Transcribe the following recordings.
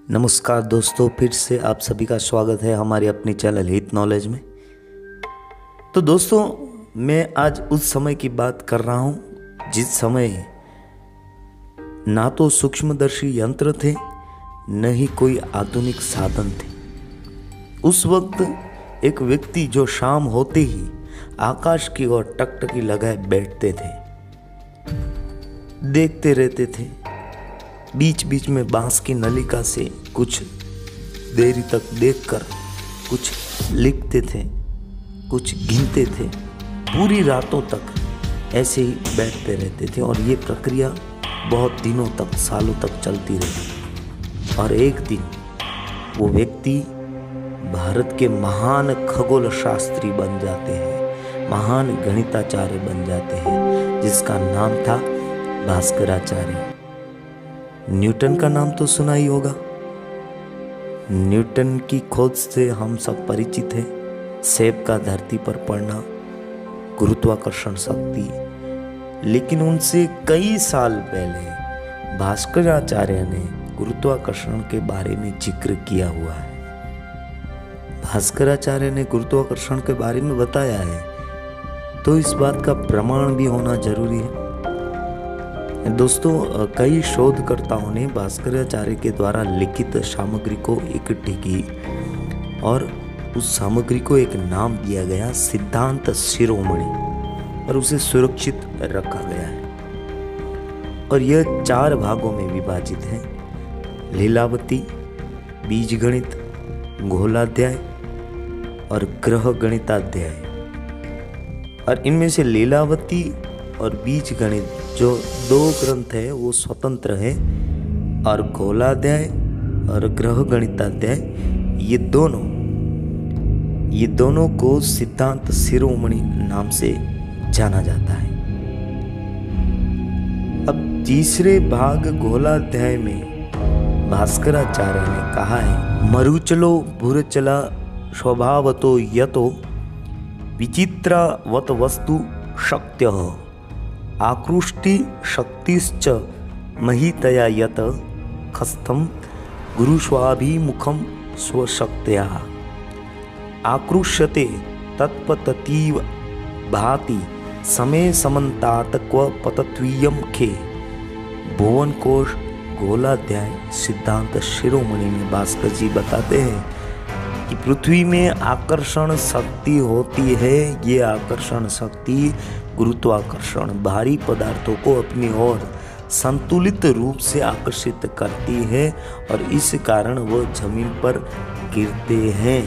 नमस्कार दोस्तों, फिर से आप सभी का स्वागत है हमारी अपनी चैनल हित नॉलेज में। तो दोस्तों, मैं आज उस समय की बात कर रहा हूँ जिस समय ना तो सूक्ष्मदर्शी यंत्र थे न ही कोई आधुनिक साधन थे। उस वक्त एक व्यक्ति जो शाम होते ही आकाश की ओर टकटकी लगाए बैठते थे, देखते रहते थे। बीच बीच में बांस की नलिका से कुछ देरी तक देखकर कुछ लिखते थे, कुछ गिनते थे। पूरी रातों तक ऐसे ही बैठते रहते थे और ये प्रक्रिया बहुत दिनों तक, सालों तक चलती रही। और एक दिन वो व्यक्ति भारत के महान खगोल शास्त्री बन जाते हैं, महान गणिताचार्य बन जाते हैं, जिसका नाम था भास्कराचार्य। न्यूटन का नाम तो सुना ही होगा। न्यूटन की खोज से हम सब परिचित हैं। सेब का धरती पर पड़ना, गुरुत्वाकर्षण शक्ति। लेकिन उनसे कई साल पहले भास्कराचार्य ने गुरुत्वाकर्षण के बारे में जिक्र किया हुआ है। भास्कराचार्य ने गुरुत्वाकर्षण के बारे में बताया है, तो इस बात का प्रमाण भी होना जरूरी है। दोस्तों, कई शोधकर्ताओं ने भास्कराचार्य के द्वारा लिखित सामग्री को इकट्ठी की और उस सामग्री को एक नाम दिया गया सिद्धांत शिरोमणि, और उसे सुरक्षित रखा गया है। और यह 4 भागों में विभाजित है: लीलावती, बीजगणित, गोलाध्याय और ग्रह गणिताध्याय। और इनमें से लीलावती और बीजगणित जो 2 ग्रंथ है वो स्वतंत्र है, और गोलाध्याय और ग्रह गणिताध्याय ये दोनों को सिद्धांत शिरोमणि नाम से जाना जाता है। अब तीसरे भाग गोलाध्याय में भास्कराचार्य ने कहा है, मरुचलो भूरचला स्वभावतो यतो विचित्रावत वस्तु शक्त्यः आकृष्टि शक्तिश्च महितया यत खस्थम गुरुस्वाभिमुखम स्वशक्त्या आकृष्यते तत्पततीव भाति समय समन्तात क्व पतत्वीयम खे। भुवन कोश गोलाध्याय सिद्धांत शिरोमणि में भास्कर जी बताते हैं कि पृथ्वी में आकर्षण शक्ति होती है। ये आकर्षण शक्ति गुरुत्वाकर्षण भारी पदार्थों को अपनी ओर संतुलित रूप से आकर्षित करती है और इस कारण वो जमीन पर गिरते हैं।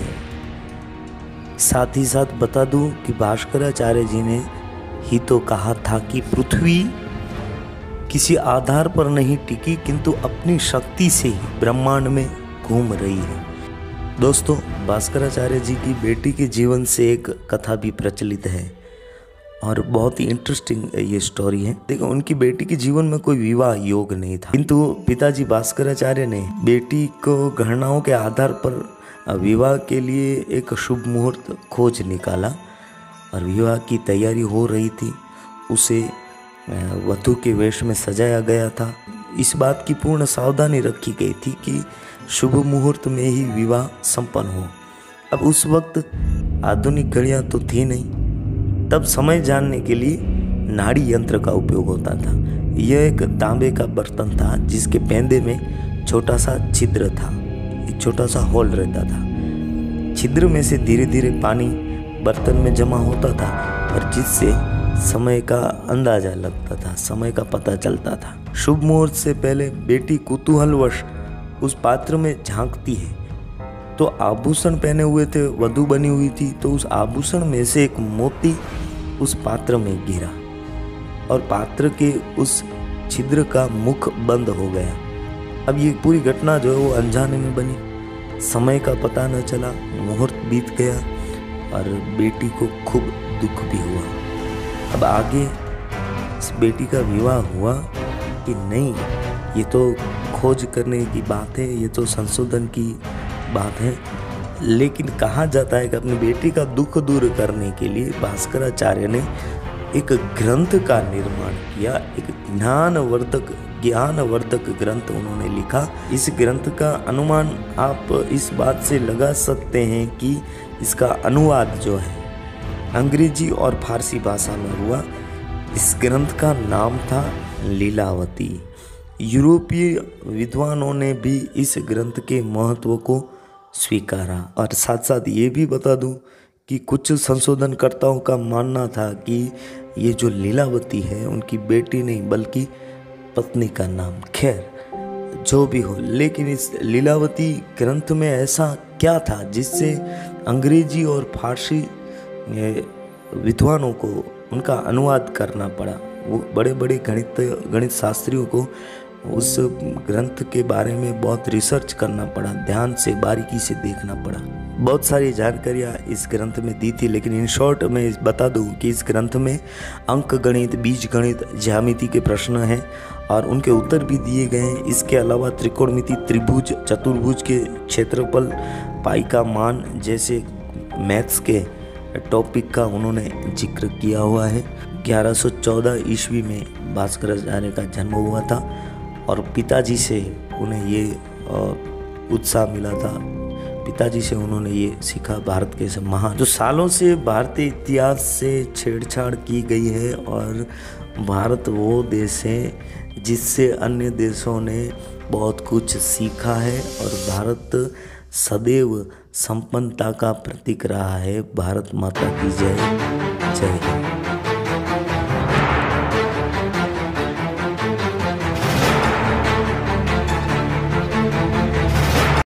साथ ही साथ बता दूं कि भास्कराचार्य जी ने ही तो कहा था कि पृथ्वी किसी आधार पर नहीं टिकी, किंतु अपनी शक्ति से ही ब्रह्मांड में घूम रही है। दोस्तों, भास्कराचार्य जी की बेटी के जीवन से एक कथा भी प्रचलित है और बहुत ही इंटरेस्टिंग ये स्टोरी है। देखो, उनकी बेटी के जीवन में कोई विवाह योग नहीं था, किंतु पिताजी भास्कराचार्य ने बेटी को गणनाओं के आधार पर विवाह के लिए एक शुभ मुहूर्त खोज निकाला और विवाह की तैयारी हो रही थी। उसे वधू के वेश में सजाया गया था। इस बात की पूर्ण सावधानी रखी गई थी कि शुभ मुहूर्त में ही विवाह संपन्न हो। अब उस वक्त आधुनिक घड़ियां तो थी नहीं, तब समय जानने के लिए नाड़ी यंत्र का उपयोग होता था। यह एक तांबे का बर्तन था जिसके पेंदे में छोटा सा छिद्र था, एक छोटा सा होल रहता था। छिद्र में से धीरे धीरे पानी बर्तन में जमा होता था और जिससे समय का अंदाजा लगता था, समय का पता चलता था। शुभ मुहूर्त से पहले बेटी कुतूहलवश उस पात्र में झांकती है तो आभूषण पहने हुए थे, वधू बनी हुई थी, तो उस आभूषण में से एक मोती उस पात्र में गिरा और पात्र के उस छिद्र का मुख बंद हो गया। अब ये पूरी घटना जो है वो अनजाने में बनी। समय का पता न चला, मुहूर्त बीत गया और बेटी को खूब दुख भी हुआ। अब आगे इस बेटी का विवाह हुआ कि नहीं, ये तो खोज करने की बात है, ये तो संशोधन की बात है। लेकिन कहा जाता है कि अपनी बेटी का दुख दूर करने के लिए भास्कराचार्य ने एक ग्रंथ का निर्माण किया, एक ज्ञानवर्धक ज्ञानवर्धक ग्रंथ उन्होंने लिखा। इस ग्रंथ का अनुमान आप इस बात से लगा सकते हैं कि इसका अनुवाद जो है अंग्रेजी और फारसी भाषा में हुआ। इस ग्रंथ का नाम था लीलावती। यूरोपीय विद्वानों ने भी इस ग्रंथ के महत्व को स्वीकारा। और साथ साथ ये भी बता दूं कि कुछ संशोधनकर्ताओं का मानना था कि ये जो लीलावती है उनकी बेटी नहीं बल्कि पत्नी का नाम। खैर जो भी हो, लेकिन इस लीलावती ग्रंथ में ऐसा क्या था जिससे अंग्रेजी और फारसी विद्वानों को उनका अनुवाद करना पड़ा। वो बड़े बड़े गणित शास्त्रियों को उस ग्रंथ के बारे में बहुत रिसर्च करना पड़ा, ध्यान से बारीकी से देखना पड़ा। बहुत सारी जानकारियाँ इस ग्रंथ में दी थी, लेकिन इन शॉर्ट मैं बता दूं कि इस ग्रंथ में अंक गणित, बीज गणित, ज्यामिति के प्रश्न हैं और उनके उत्तर भी दिए गए हैं। इसके अलावा त्रिकोणमिति, त्रिभुज, चतुर्भुज के क्षेत्रफल, पाई का मान जैसे मैथ्स के टॉपिक का उन्होंने जिक्र किया हुआ है। 1114 ईस्वी में भास्कराचार्य का जन्म हुआ था और पिताजी से उन्हें ये उत्साह मिला था। पिताजी से उन्होंने ये सीखा भारत के महान जो सालों से भारतीय इतिहास से छेड़छाड़ की गई है। और भारत वो देश है जिससे अन्य देशों ने बहुत कुछ सीखा है और भारत सदैव संपन्नता का प्रतीक रहा है। भारत माता की जय। जय हिंद।